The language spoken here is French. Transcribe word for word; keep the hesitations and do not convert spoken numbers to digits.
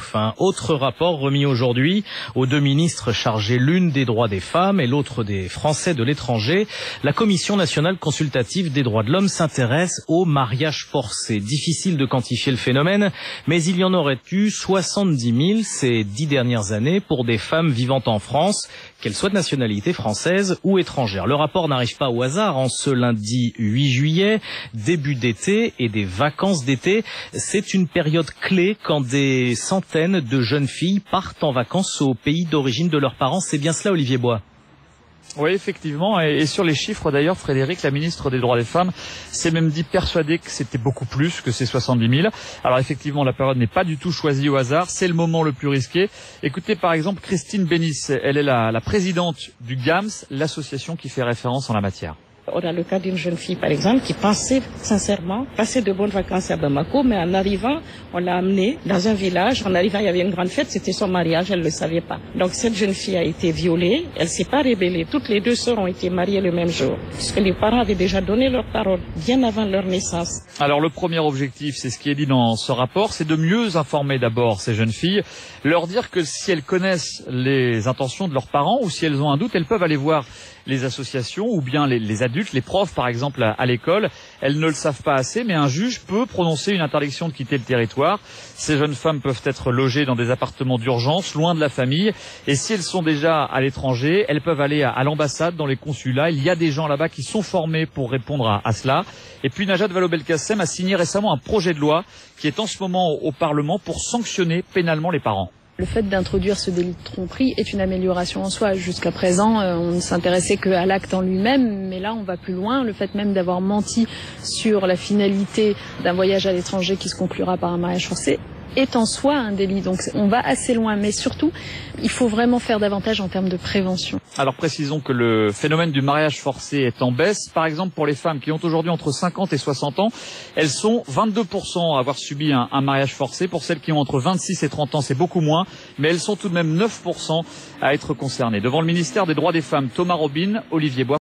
Dauphin. Autre rapport remis aujourd'hui aux deux ministres chargés, l'une des droits des femmes et l'autre des Français de l'étranger. La Commission nationale consultative des droits de l'homme s'intéresse au mariage forcé. Difficile de quantifier le phénomène, mais il y en aurait eu soixante-dix mille ces dix dernières années pour des femmes vivant en France, qu'elles soient de nationalité française ou étrangère. Le rapport n'arrive pas au hasard en ce lundi huit juillet, début d'été et des vacances d'été. C'est une période clé quand des centaines de jeunes filles partent en vacances au pays d'origine de leurs parents. C'est bien cela, Olivier Bois? Oui, effectivement. Et sur les chiffres, d'ailleurs, Frédéric, la ministre des Droits des Femmes, s'est même dit persuadée que c'était beaucoup plus que ces soixante-dix mille. Alors effectivement, la période n'est pas du tout choisie au hasard. C'est le moment le plus risqué. Écoutez, par exemple, Christine Bénis. Elle est la, la présidente du GAMS, l'association qui fait référence en la matière. On a le cas d'une jeune fille, par exemple, qui pensait sincèrement passer de bonnes vacances à Bamako, mais en arrivant, on l'a amenée dans un village. En arrivant, il y avait une grande fête, c'était son mariage, elle ne le savait pas. Donc cette jeune fille a été violée, elle ne s'est pas rébellée. Toutes les deux sœurs ont été mariées le même jour, puisque les parents avaient déjà donné leur parole, bien avant leur naissance. Alors le premier objectif, c'est ce qui est dit dans ce rapport, c'est de mieux informer d'abord ces jeunes filles, leur dire que si elles connaissent les intentions de leurs parents ou si elles ont un doute, elles peuvent aller voir les associations ou bien les, les adultes, les profs par exemple à, à l'école. Elles ne le savent pas assez, mais un juge peut prononcer une interdiction de quitter le territoire. Ces jeunes femmes peuvent être logées dans des appartements d'urgence, loin de la famille. Et si elles sont déjà à l'étranger, elles peuvent aller à, à l'ambassade, dans les consulats. Il y a des gens là-bas qui sont formés pour répondre à, à cela. Et puis Najat Vallaud-Belkacem a signé récemment un projet de loi qui est en ce moment au, au Parlement pour sanctionner pénalement les parents. Le fait d'introduire ce délit de tromperie est une amélioration en soi. Jusqu'à présent, on ne s'intéressait qu'à l'acte en lui-même, mais là on va plus loin. Le fait même d'avoir menti sur la finalité d'un voyage à l'étranger qui se conclura par un mariage forcé est en soi un délit. Donc on va assez loin, mais surtout, il faut vraiment faire davantage en termes de prévention. Alors précisons que le phénomène du mariage forcé est en baisse. Par exemple, pour les femmes qui ont aujourd'hui entre cinquante et soixante ans, elles sont vingt-deux pour cent à avoir subi un, un mariage forcé. Pour celles qui ont entre vingt-six et trente ans, c'est beaucoup moins, mais elles sont tout de même neuf pour cent à être concernées. Devant le ministère des Droits des Femmes, Thomas Robin, Olivier Bois.